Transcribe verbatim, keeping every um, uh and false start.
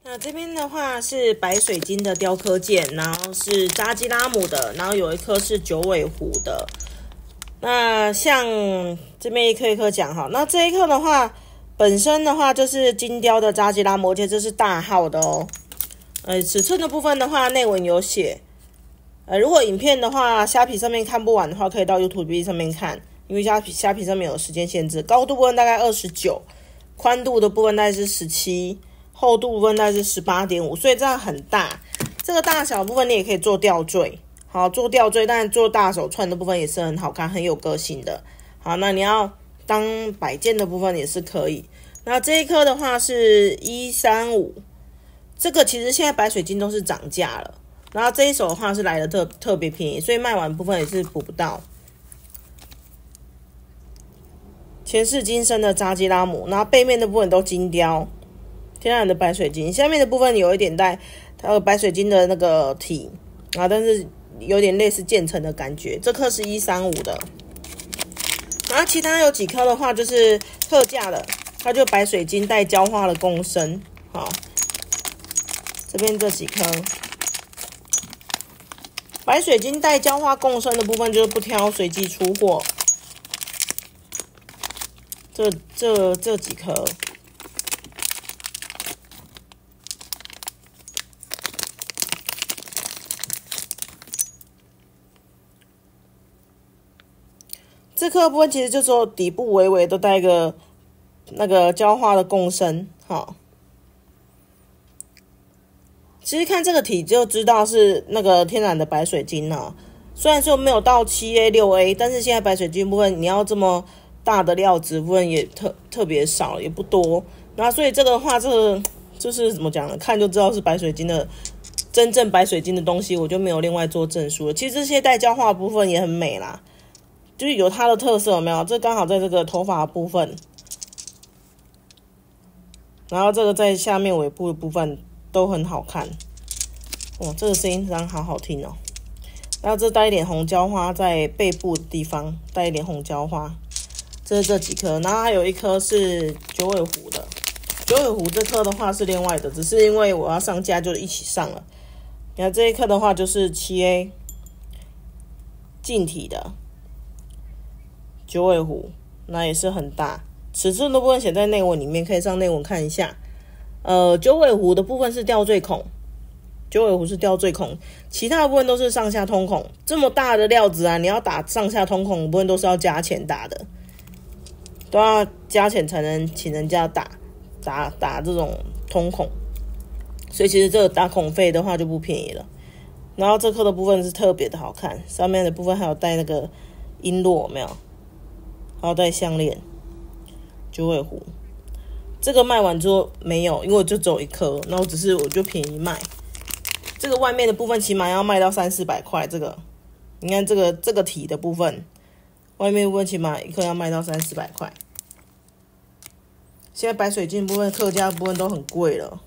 那这边的话是白水晶的雕刻件，然后是扎基拉姆的，然后有一颗是九尾狐的。那像这边一颗一颗讲哈，那这一颗的话，本身的话就是金雕的扎基拉姆，而且这是大号的哦。呃，尺寸的部分的话，内文有写。呃，如果影片的话，虾皮上面看不完的话，可以到 YouTube 上面看，因为虾皮虾皮上面有时间限制。高度部分大概二十九，宽度的部分大概是十七。厚度部分大概是 十八点五， 所以这样很大。这个大小部分你也可以做吊坠，好做吊坠，但做大手串的部分也是很好看，很有个性的。好，那你要当摆件的部分也是可以。那这一颗的话是一三五，这个其实现在白水晶都是涨价了，然后这一手的话是来的特特别便宜，所以卖完部分也是补不到。前世今生的扎基拉姆，然后背面的部分都金雕。天然的白水晶，下面的部分有一点带它有白水晶的那个体啊，但是有点类似渐层的感觉。这颗是一三五的，然后其他有几颗的话就是特价的，它就白水晶带焦化的共生。好，这边这几颗白水晶带焦化共生的部分就是不挑，随机出货。这这这几颗。这颗部分其实就说底部微微都带一个那个焦化的共生，好，其实看这个体就知道是那个天然的白水晶哦。虽然说没有到七 A 六 A， 但是现在白水晶部分你要这么大的料子部分也特特别少，也不多。那所以这个的话，这个就是怎么讲呢？看就知道是白水晶的真正白水晶的东西，我就没有另外做证书了。其实这些带焦化的部分也很美啦。就是有它的特色，有没有？这刚好在这个头发的部分，然后这个在下面尾部的部分都很好看。哇，这个声音非常好好听哦。然后这带一点红椒花在背部的地方，带一点红椒花。这是这几颗，然后还有一颗是九尾狐的。九尾狐这颗的话是另外的，只是因为我要上架就一起上了。你看这一颗的话就是七 A 净体的。九尾狐，那也是很大，尺寸的部分写在内文里面，可以上内文看一下。呃，九尾狐的部分是吊坠孔，九尾狐是吊坠孔，其他的部分都是上下通孔。这么大的料子啊，你要打上下通孔的部分都是要加钱打的，都要加钱才能请人家打打打这种通孔，所以其实这个打孔费的话就不便宜了。然后这颗的部分是特别的好看，上面的部分还有带那个璎珞，有没有？还有带项链，九尾狐，这个卖完之后没有，因为我就只有一颗，然后只是我就便宜卖。这个外面的部分起码要卖到三四百块，这个你看这个这个体的部分，外面部分起码一颗要卖到三四百块。现在白水晶部分、客家部分都很贵了。